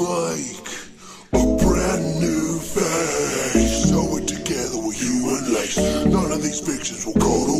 like a brand new face. Sew it together with human lace. None of these fictions will go to